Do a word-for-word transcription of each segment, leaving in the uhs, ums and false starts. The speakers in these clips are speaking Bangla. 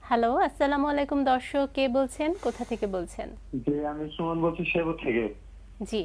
হ্যালো, আসসালামু আলাইকুম দর্শক, কে বলছেন, কোথা থেকে বলছেন? জি আমি সুমন বলছি সেবু থেকে। জি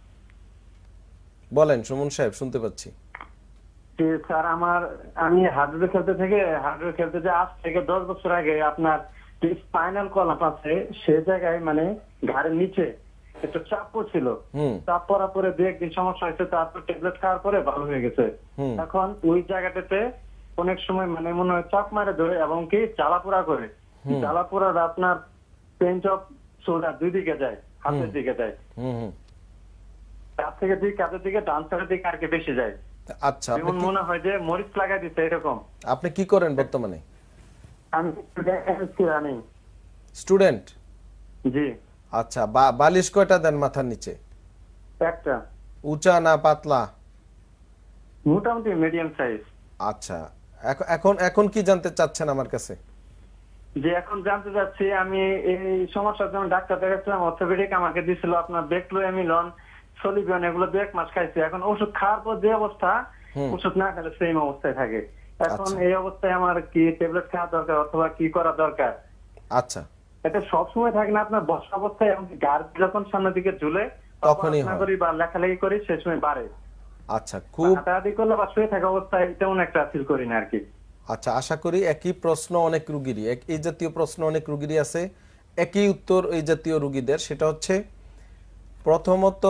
বলেন সুমন সাহেব, শুনতে পাচ্ছি। যে স্যার আমার আমি হার্ডওয়্যার খেলতে থেকে হার্ডওয়্যার খেলতে যে আজ থেকে দশ বছর আগে আপনার যে স্পাইনাল কলাপ আছে সে জায়গায় মানে ঘাড়ের নিচে একটু চাপ পড়ছিল। হুম চাপ পড়ার পরে দু একদিন সমস্যা হয়েছে, তারপর ট্যাবলেট খাওয়ার পরে ভালো হয়ে গেছে। হুম এখন ওই জায়গাটাতে অনেক সময় মানে মনে হয় চাপ মারে ধরে এবং কি জ্বালাপোড়া করে। হুম জ্বালাপোড়াটা আপনার পেঞ্চ অফ শোল্ডার দুই দিকে যায়, হাতের দিকে যায়, হুম হুম কাছ থেকে দিক কাঁধের দিকে ডান সাইডের দিকে আর কি বেশি যায়। আচ্ছা, আপনি যেমন কি মনে হয় যে মরিচ লাগাই দিচ্ছে এরকম। আপনি কি করেন বর্তমানে? আমি রানিং স্টুডেন্ট? জি। আচ্ছা, বা- বালিশ কয়টা দেন মাথার নিচে? একটা উঁচা না পাতলা? মোটামুটি মিডিয়াম সাইজ। আচ্ছা, এখন এখন এখন কি জানতে চাচ্ছেন আমার কাছে? যে এখন জানতে চাচ্ছি আমি এই সমস্যার জন্য ডাক্তার দেখাচ্ছিলাম, অর্থোপেডিক আমাকে দিছিল আপনার বেক্লোএমিলন সলিবিয়ন, এগুলো দু এক মাস খাইছি। এখন ওষুধ খাওয়ার পর যে অবস্থা, ওষুধ না খেলে সেম অবস্থায় থাকে। এখন আচ্ছা। এই অবস্থায় আমার কি ট্যাবলেট খাওয়া দরকার অথবা কি করা দরকার? আচ্ছা, এটা সবসময় থাকে না আপনার বসা অবস্থায়, এমনকি গাড় যখন সামনের দিকে ঝুলে তখনই পড়াশোনা হয়। করি বা লেখালেখি করি সে সময় বাড়ে। আচ্ছা, খুব হাঁটাহাঁটি করলে বা শুয়ে থাকা অবস্থায় তেমন একটা ফিল করি না আর কি। আচ্ছা, আশা করি একই প্রশ্ন অনেক রুগীরই, এক- এই জাতীয় প্রশ্ন অনেক রুগীরই আছে, একই উত্তর এই জাতীয় রুগীদের। সেটা হচ্ছে, প্রথমত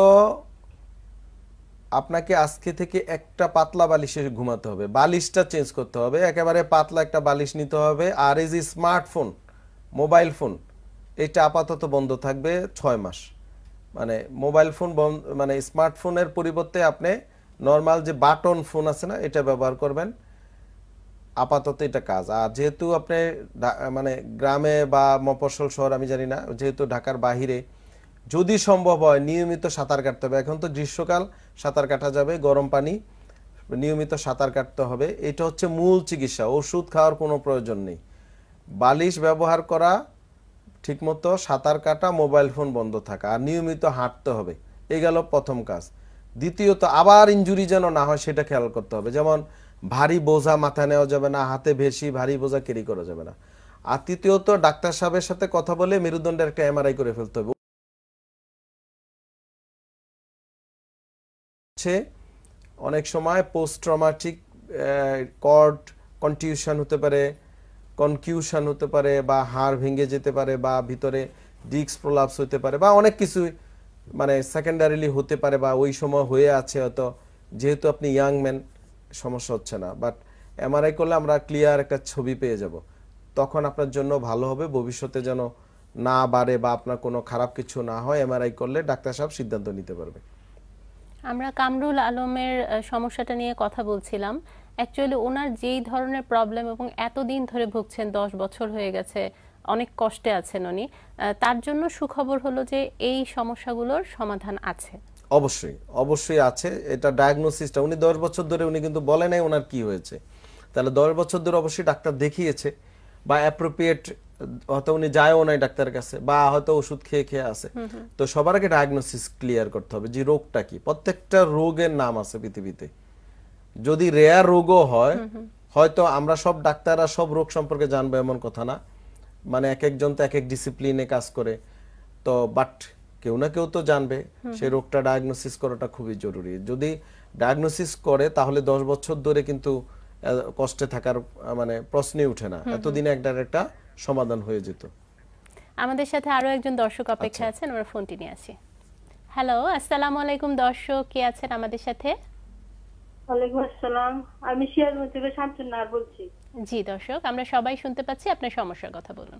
আপনাকে আজকে থেকে একটা পাতলা বালিশে ঘুমাতে হবে, বালিশটা চেঞ্জ করতে হবে, একেবারে পাতলা একটা বালিশ নিতে হবে। আর এই যে স্মার্টফোন, মোবাইল ফোন, এটা আপাতত বন্ধ থাকবে ছয় মাস। মানে মোবাইল ফোন বন্ধ, মানে স্মার্টফোনের পরিবর্তে আপনি নর্মাল যে বাটন ফোন আছে না, এটা ব্যবহার করবেন আপাতত, এটা কাজ। আর যেহেতু আপনি ঢা- মানে গ্রামে বা মফস্বল শহর আমি জানি না, যেহেতু ঢাকার বাহিরে, যদি সম্ভব হয় নিয়মিত সাঁতার কাটতে হবে। এখন তো গ্রীষ্মকাল, সাঁতার কাটা যাবে, গরম পানি, নিয়মিত সাঁতার কাটতে হবে। এটা হচ্ছে মূল চিকিৎসা, ওষুধ খাওয়ার কোনো প্রয়োজন নেই। বালিশ ব্যবহার করা, ঠিকমতো সাঁতার কাটা, মোবাইল ফোন বন্ধ থাকা, আর নিয়মিত হাঁটতে হবে। এই গেল প্রথম কাজ। দ্বিতীয়ত, আবার ইনজুরি যেন না হয় সেটা খেয়াল করতে হবে। যেমন ভারী বোঝা মাথায় নেওয়া যাবে না, হাতে বেশি ভারী বোঝা ক্যারি করা যাবে না। আর তৃতীয়ত, ডাক্তার সাহেবের সাথে কথা বলে মেরুদণ্ডের একটা এমআরআই করে ফেলতে হবে। হচ্ছে অনেক সময় পোস্ট ট্রমাটিক কর্ড কনটিউশন হতে পারে, কনকিউশন হতে পারে, বা হাড় ভেঙে যেতে পারে, বা ভিতরে ডিস্ক প্রলাপস হতে পারে, বা অনেক কিছু মানে সেকেন্ডারিলি হতে পারে, বা ওই সময় হয়ে আছে হয়তো। যেহেতু আপনি ইয়াং ম্যান, সমস্যা হচ্ছে না, বাট এমআরআই করলে আমরা ক্লিয়ার একটা ছবি পেয়ে যাব। তখন আপনার জন্য ভালো হবে, ভবিষ্যতে যেন না বাড়ে বা আপনার কোনো খারাপ কিছু না হয়, এমআরআই করলে ডাক্তার সাহেব সিদ্ধান্ত নিতে পারবে। আমরা কামরুল আলমের আহ, সমস্যাটা নিয়ে কথা বলছিলাম। অ্যাকচুয়ালি ওনার যেই ধরনের প্রবলেম এবং এতদিন ধরে ভুগছেন, দশ বছর হয়ে গেছে, অনেক কষ্টে আছেন উনি। আহ, তার জন্য সুখবর হলো যে এই সমস্যাগুলোর সমাধান আছে। অবশ্যই অবশ্যই আছে। এটা ডায়াগনোসিসটা উনি দশ বছর ধরে উনি কিন্তু বলে নাই ওনার কি হয়েছে। তাহলে দশ বছর ধরে অবশ্যই ডাক্তার দেখিয়েছে, বা অ্যাপ্রোপ্রিয়েট, হয়তো উনি যায়ও নাই ডাক্তারের কাছে, বা হয়তো ওষুধ খেয়ে খেয়ে আছে। তো সবার আগে ডায়াগনোসিস ক্লিয়ার করতে হবে যে রোগটা কি। প্রত্যেকটা রোগের নাম আছে পৃথিবীতে। যদি রেয়ার রোগও হয়, হয়তো আমরা সব ডাক্তাররা সব রোগ সম্পর্কে জানবো এমন কথা না, মানে এক একজন তো এক এক ডিসিপ্লিনে কাজ করে। তো বাট কেউ না কেউ তো জানবে, সেই রোগটা ডায়াগনোসিস করাটা খুবই জরুরি। যদি ডায়াগনোসিস করে তাহলে দশ বছর ধরে কিন্তু আহ, কষ্টে থাকার আহ, মানে প্রশ্নই উঠে না, এতদিনে একটা একটা সমাধান হয়ে যেত। আমাদের সাথে আরো একজন দর্শক অপেক্ষা আচ্ছা। আছেন, আমরা ফোনটি নিয়ে আসি। হ্যালো, আসসালামু আলাইকুম দর্শক, কে আছেন আমাদের সাথে? ওয়ালাইকুম আসসালাম। আমি সিরাজগঞ্জ থেকে শামসুন্নাহার বলছি। জি দর্শক, আমরা সবাই শুনতে পাচ্ছি, আপনার সমস্যার কথা বলুন।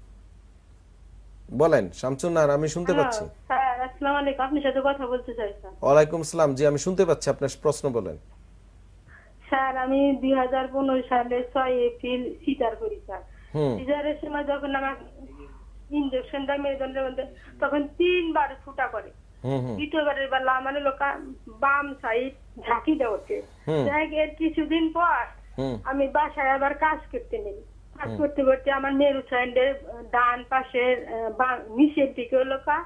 বলেন শামসুন্নাহার, আমি শুনতে হ্যালো পাচ্ছি। স্যার, আসসালামু আলাইকুম। আপনার সাথে কথা বলতে চাই স্যার। ওয়ালাইকুম আসসালাম, জি আমি শুনতে পাচ্ছি, আপনার প্রশ্ন বলেন। স্যার আমি দুই হাজার পনেরো সালে ছয় এপ্রিল সিজার করি স্যার। হুম সিজারের সময় যখন আমার ইঞ্জেকশন দেয় মেরুদণ্ডের মধ্যে, তখন তিনবার ফুটা করে। হুম হুম দ্বিতীয়বারের বেলা মানে লোক বাম সাইড ঝাঁকি দেওয়াতে হুম এর কিছুদিন পর হুম আমি বাসায় আবার কাজ করতে নেই। কাজ করতে করতে আমার মেরু সাইডের ডান পাশের আহ, বা- নিচের দিকে লোকা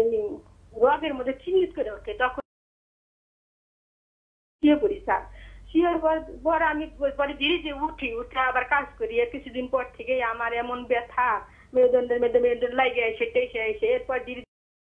রগের মধ্যে চিহ্নিত করে ওঠে, তখন শুয়ে পড়ি স্যার। শুয়ে পর- পর আমি পরে ধীরে ধীরে উঠি, উঠে আবার কাজ করি। এর কিছুদিন পর থেকে আমার এমন ব্যথা মেরুদণ্ডের মধ্যে মেরুদণ্ড লাগে এসে টেসে এসে এরপর ধীরে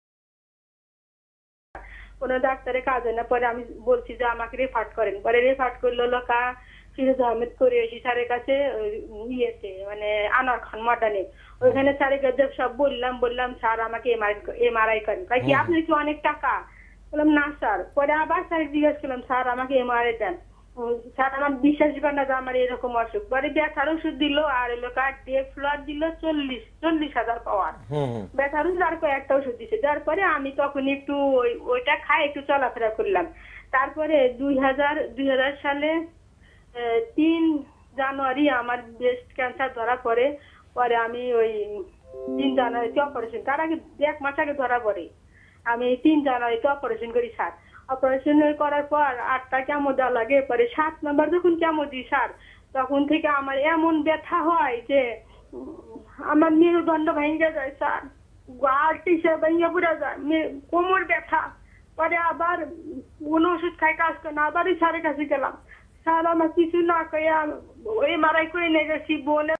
কোনো ডাক্তারের কাজ হয় না। পরে আমি বলছি যে আমাকে রেফার করেন, পরে রেফার করলো লোকা ফিরোজ আহমেদ করে এসি স্যারের কাছে, ওই ইয়েতে মানে আনোয়ার খান মডার্নে। ওইখানে স্যারের কাছে সব বললাম বললাম স্যার আমাকে এমআরআই করেন। কয় কি আপনি কি অনেক টাকা? বললাম না স্যার। পরে আবার স্যার জিজ্ঞেস করলাম স্যার আমাকে এমআরআই দেন। উম, স্যার আমার বিশ্বাস করে না যে আমার এরকম অসুখ। পরে ব্যথার ওষুধ দিল আর এলো কার ডে ফ্লোর দিল চল্লিশ চল্লিশ হাজার পাওয়ার হুম হুম ব্যথার ওষুধ আর কয়েকটা ওষুধ দিছে। তারপরে আমি তখন একটু ওই ওইটা খাই একটু চলাফেরা করলাম। তারপরে দুই হাজার দুই হাজার সালে আহ, তিন জানুয়ারি আমার ব্রেস্ট ক্যান্সার ধরা পড়ে। পরে আমি ওই তিন জানুয়ারিতে অপারেশন, তার আগে এক মাস আগে ধরা পড়ে। আমি তিন জানুয়ারিতে অপারেশন করি স্যার। অপারেশন করার পর আটটা কেমো দেওয়া লাগে, পরে সাত নাম্বার যখন কেমো দিই স্যার, তখন থেকে আমার এমন ব্যথা হয় যে উম, আমার মেরুদণ্ড ভেঙে যায় স্যার, গাল টিসে ভেঙে পড়ে যায়, মে- কোমর ব্যথা। পরে আবার কোন ওষুধ খাই কাজ করে না, আবার স্যারের কাছে গেলাম। স্যার আমার কিছু না কয়ে এমআরআই করে নিয়ে গেছি, বোনে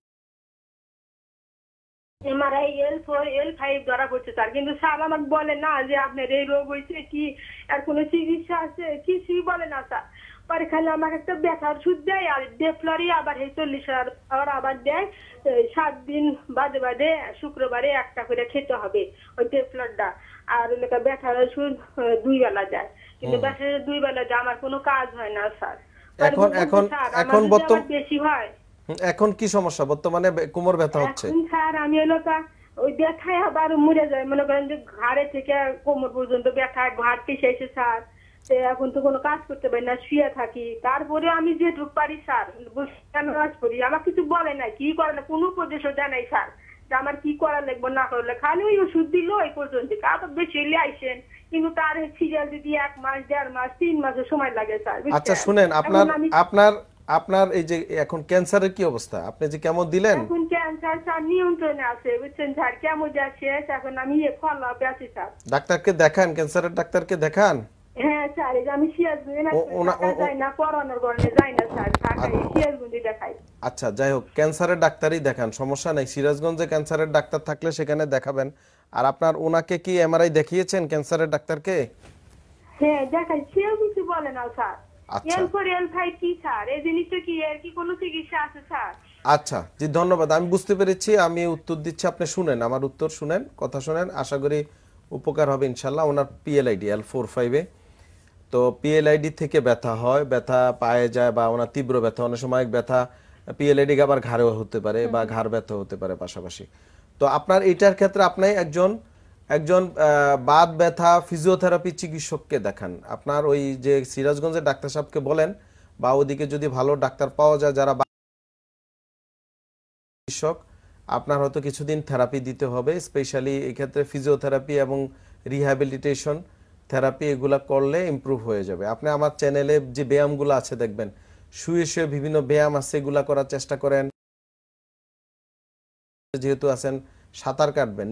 MRI L four L five ধরা পড়ছে স্যার। কিন্তু স্যার আমাকে বলে না যে আপনার এই রোগ হয়েছে কি আর কোনো চিকিৎসা আছে, কিছুই বলে না স্যার। পরে খালি আমাকে একটা ব্যথার ওষুধ দেয় আর ডেফ্লরি আবার এই চল্লিশ হাজার আবার দেয়। এই সাত দিন বাদে বাদে শুক্রবারে একটা করে খেতে হবে ওই ডেফ্লরটা। আর ওই ব্যথার ওষুধ আহ, দুই বেলা যায়, কিন্তু ব্যথার দুই বেলা যায় আমার কোনো কাজ হয় না স্যার। পরে এখন বলছে, এখন স্যার, আমার এখন যদি বর্তম আবার বেশি হয় হুম, এখন কি সমস্যা বর্তমানে? বে- কোমর ব্যথা হচ্ছে? এখন স্যার আমি হলো তা ওই ব্যথায় আবার মরে যায়, মনে করেন যে ঘাড়ে থেকে কোমর পর্যন্ত ব্যথা, ঘাড় টিসে এসে স্যার। তো এখন তো কোনো কাজ করতে পারি না, শুয়ে থাকি। তারপরে আমি যেটুক পারি স্যার বসে কেন কাজ করি, আমার কিছু বলে না, কি করে না, কোনো উপদেশও দেয় নাই স্যার যে আমার কি করা লাগবে না করলে। খালি ওই ওষুধ দিল ওই পর্যন্ত, আবার বেশি হলে আইসেন, কিন্তু তার সিরিয়াল যদি এক মাস দেড় মাস তিন মাসের সময় লাগে স্যার। আচ্ছা বুঝছেন? শুনেন, আপনার এখন আমি আপনার আপনার এই যে এখন ক্যান্সারের কি অবস্থা? আপনি যে কেমন দিলেন? এখন ক্যান্সার স্যার নিয়ন্ত্রণে আছে, বুঝছেন স্যার, কেমন যাচ্ছে এখন আমি ফলো আপে আছি স্যার। ডাক্তারকে দেখান, ক্যান্সারের ডাক্তারকে দেখান। হ্যাঁ স্যার, এই যে আমি সিরাজগঞ্জে ও- ওনা- ও- ও- যাই না, পড়ানোর কারণে যাই না স্যার, ঢাকায় সিরাজগঞ্জে দেখাই। আচ্ছা যাই হোক, ক্যান্সারের ডাক্তারই দেখান, সমস্যা নেই। সিরাজগঞ্জে ক্যান্সারের ডাক্তার থাকলে সেখানে দেখাবেন। আর আপনার ওনাকে কি এমআরআই দেখিয়েছেন ক্যান্সারের ডাক্তারকে? হ্যাঁ দেখাই, সেও কিছু বলে না স্যার। আচ্ছা। এল ফোর এল ফাইভ কি স্যার, এই জিনিসটা কি, এর কি কোনো চিকিৎসা আছে স্যার? আচ্ছা জি ধন্যবাদ, আমি বুঝতে পেরেছি, আমি উত্তর দিচ্ছি, আপনি শুনেন, আমার উত্তর শুনেন, কথা শুনেন, আশা করি উপকার হবে ইনশাল্লাহ। ওনার পিএলআইডি এল ফোর ফাইভে, তো পিএলআইডি থেকে ব্যথা হয়, ব্যথা পায়ে যায় বা ওনার তীব্র ব্যথা, অনেক সময় ব্যথা পিএলআইডি আবার ঘাড়েও হতে পারে বা ঘাড় ব্যথা হতে পারে পাশাপাশি। তো আপনার এটার ক্ষেত্রে আপনি একজন একজন আহ, বাত ব্যথা ফিজিওথেরাপি চিকিৎসককে দেখান। আপনার ওই যে সিরাজগঞ্জের ডাক্তার সাহেবকে বলেন, বা ওদিকে যদি ভালো ডাক্তার পাওয়া যায় যারা বাত চিকিৎসক, আপনার হয়তো কিছুদিন থেরাপি দিতে হবে, স্পেশালি এই ক্ষেত্রে ফিজিওথেরাপি এবং রিহ্যাবিলিটেশন থেরাপি, এগুলা করলে ইমপ্রুভ হয়ে যাবে। আপনি আমার চ্যানেলে যে ব্যায়ামগুলো আছে দেখবেন, শুয়ে শুয়ে বিভিন্ন ব্যায়াম আছে, এগুলা করার চেষ্টা করেন। যেহেতু আছেন সাঁতার কাটবেন,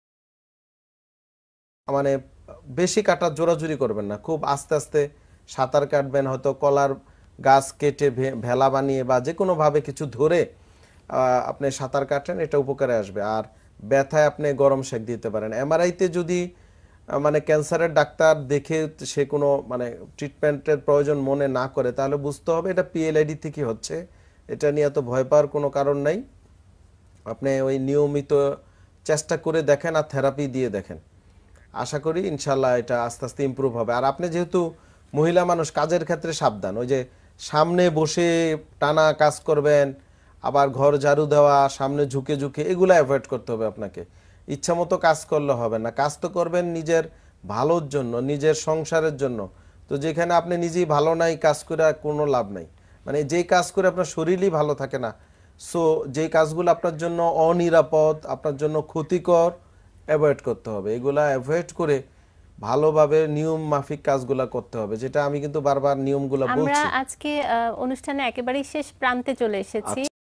মানে বেশি কাটার জোরাজুরি করবেন না, খুব আস্তে আস্তে সাঁতার কাটবেন, হয়তো কলার গাছ কেটে ভে- ভেলা বানিয়ে বা যে কোনোভাবে কিছু ধরে আহ, আপনি সাঁতার কাটেন, এটা উপকারে আসবে। আর ব্যথায় আপনি গরম সেক দিতে পারেন। এমআরআইতে যদি আহ, মানে ক্যান্সারের ডাক্তার দেখে সে কোনো মানে ট্রিটমেন্টের প্রয়োজন মনে না করে, তাহলে বুঝতে হবে এটা পিএলআইডি থেকে হচ্ছে। এটা নিয়ে এত ভয় পাওয়ার কোনো কারণ নাই। আপনি ওই নিয়মিত চেষ্টা করে দেখেন আর থেরাপি দিয়ে দেখেন, আশা করি ইনশাল্লাহ এটা আস্তে আস্তে ইমপ্রুভ হবে। আর আপনি যেহেতু মহিলা মানুষ, কাজের ক্ষেত্রে সাবধান, ওই যে সামনে বসে টানা কাজ করবেন, আবার ঘর ঝাড়ু দেওয়া, সামনে ঝুঁকে ঝুঁকে, এগুলো অ্যাভয়েড করতে হবে আপনাকে। ইচ্ছা মতো কাজ করলে হবে না, কাজ তো করবেন নিজের ভালোর জন্য, নিজের সংসারের জন্য। তো যেখানে আপনি নিজেই ভালো নাই, কাজ করে আর কোনো লাভ নাই। মানে যেই কাজ করে আপনার শরীরই ভালো থাকে না, সো যেই কাজগুলো আপনার জন্য অনিরাপদ, আপনার জন্য ক্ষতিকর, অ্যাভয়েড করতে হবে। এগুলা অ্যাভয়েড করে ভালোভাবে নিয়ম মাফিক কাজগুলা করতে হবে, যেটা আমি কিন্তু বারবার নিয়মগুলো আমরা বলছি। আজকে আহ, অনুষ্ঠানে একেবারেই শেষ প্রান্তে চলে এসেছি।